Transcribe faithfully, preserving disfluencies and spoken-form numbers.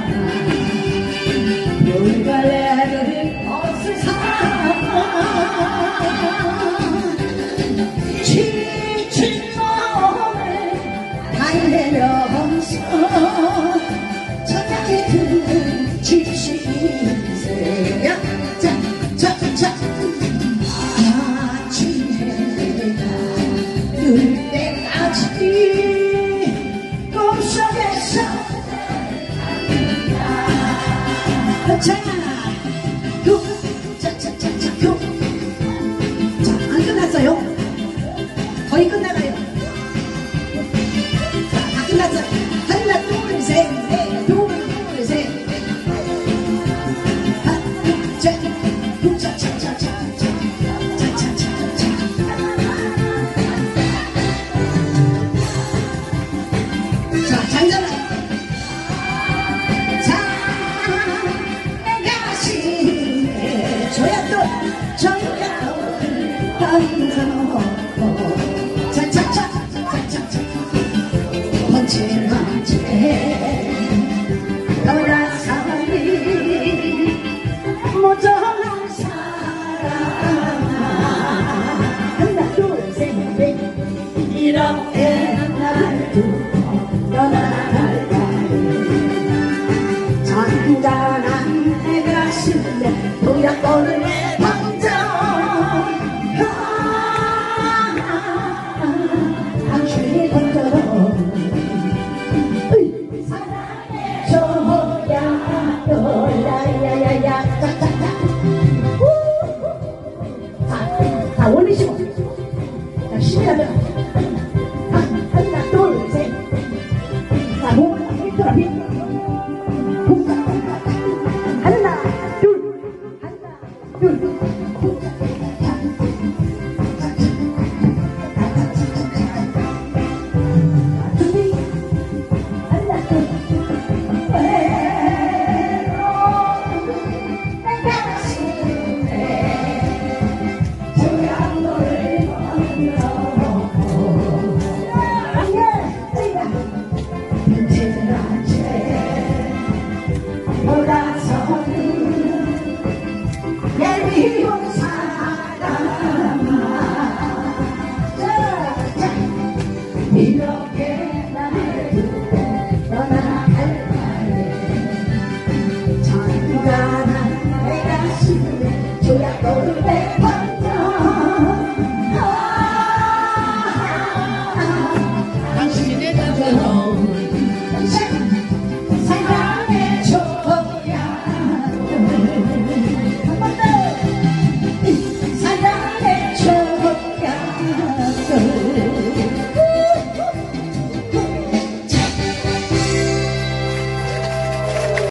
물갈래를 없애서 지친 몸을 달래면서 저녁에 드는 집신새야 자자자 아침 해가 뜰 때까지 꿈속에서 자, 구, 자, 자, 자, 자, 구. 자, 안 끝났어요. 거의 끝나가요. 자, 다 끝났어요. 하나, 둘, 셋, 넷, 둘, 둘, 셋. 하나, 둘, 셋, 구, 자, 자, 자, 자, 자, 자, 자, 자, 자. 자, 잔잔하게. 차차차차차차 번지나제 돌아서니 모자란 사랑아 하나 둘셋넷 이렇게 나를 두고 떠나갈까요 잔잔한 내 가슴에 도약골을 내던져 올리시고 자 쉬면 하나 둘셋 자 몸을 빅토라 빅토라 하나 둘 하나 둘 이렇게 나를 두고 떠나갈까요 잔잔한 내 가슴에 조약